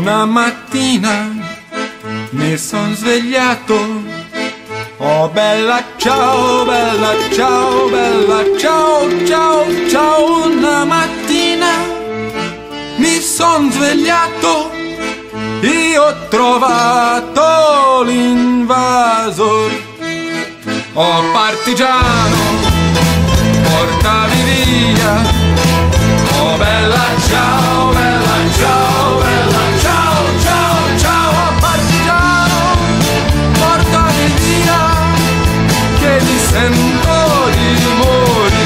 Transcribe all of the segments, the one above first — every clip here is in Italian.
Una mattina mi son svegliato, oh bella ciao, bella ciao, bella ciao, ciao, ciao. Una mattina mi son svegliato, io ho trovato l'invasor. Oh partigiano, portami via, oh bella ciao, bella ciao, bella ciao, ciao, ciao. Oh partigiano, portami via, che mi sento di morire.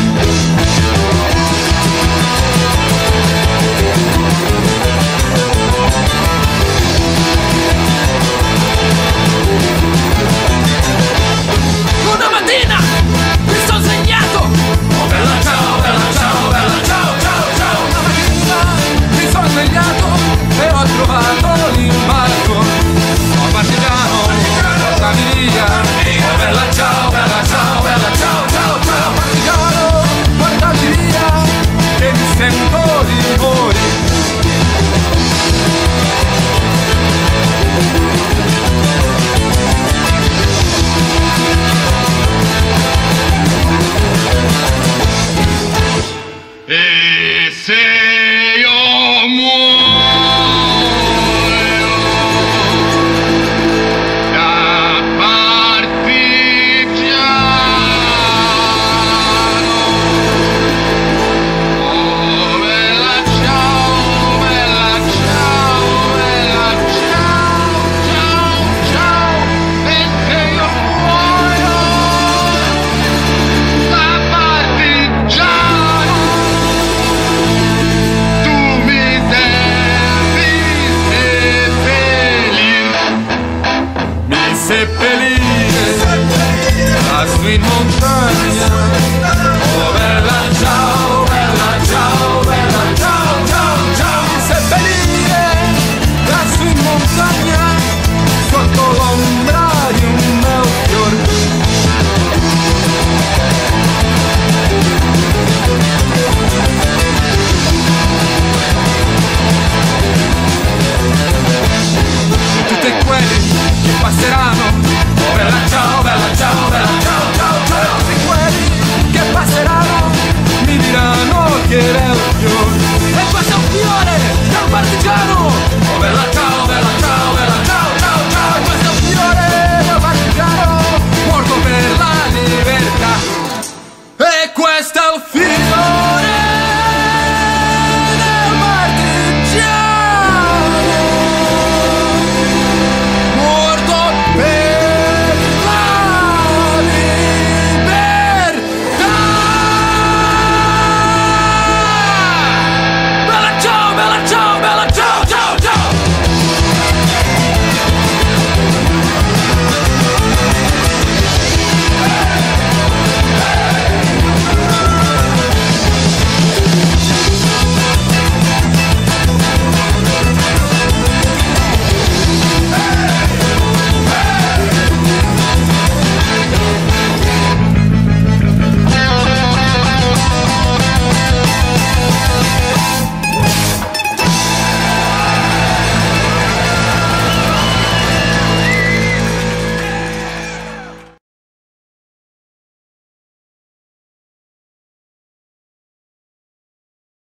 Una mattina mi sono segnato, oh bella ciao, bella ciao, bella ciao, ciao, ciao. Una mattina mi sono svegliato e ho trovato l'invaso. Oh partigiano, portami via, oh bella ciao, bella ciao, bella ciao, ciao, ciao. Partigiano, portami via, che mi sento di morire. E se io muoio da partigiano, oh bella ciao, bella ciao, bella ciao, ciao, ciao. E se io muoio da partigiano, tu mi devi seppellire lassù in montagna. Oh bella ciao, bella ciao, bella ciao, ciao, ciao. Mi seppellire lassù in montagna, sotto l'ombra di un bel fiore. Tutte quelle che passeranno, oh bella ciao,